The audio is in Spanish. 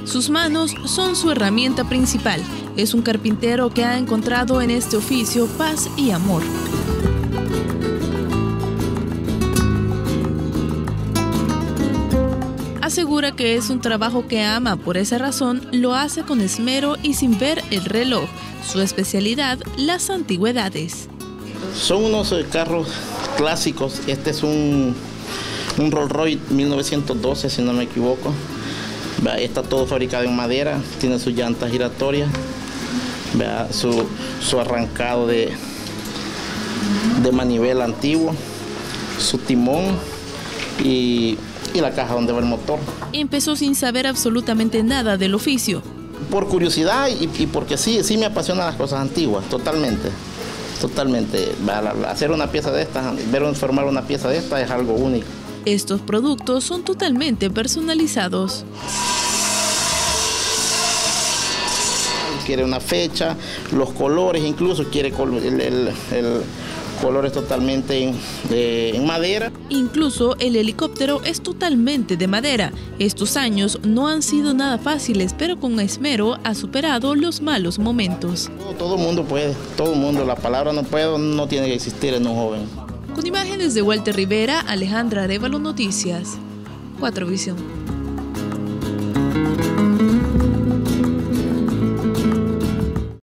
Sus manos son su herramienta principal. Es un carpintero que ha encontrado en este oficio paz y amor. Asegura que es un trabajo que ama, por esa razón lo hace con esmero y sin ver el reloj. Su especialidad, las antigüedades. Son unos carros clásicos. Este es un Rolls Royce 1912, si no me equivoco. Está todo fabricado en madera, tiene sus llantas giratorias, su arrancado de manivela antiguo, su timón y la caja donde va el motor. Empezó sin saber absolutamente nada del oficio. Por curiosidad y porque sí me apasionan las cosas antiguas, totalmente. Hacer una pieza de estas, formar una pieza de estas es algo único. Estos productos son totalmente personalizados. Quiere una fecha, los colores, incluso quiere colores totalmente en madera. Incluso el helicóptero es totalmente de madera. Estos años no han sido nada fáciles, pero con esmero ha superado los malos momentos. Todo mundo puede, todo el mundo. La palabra no puedo no tiene que existir en un joven. Con imágenes de Walter Rivera, Alejandra Arévalo, Noticias 4 Visión.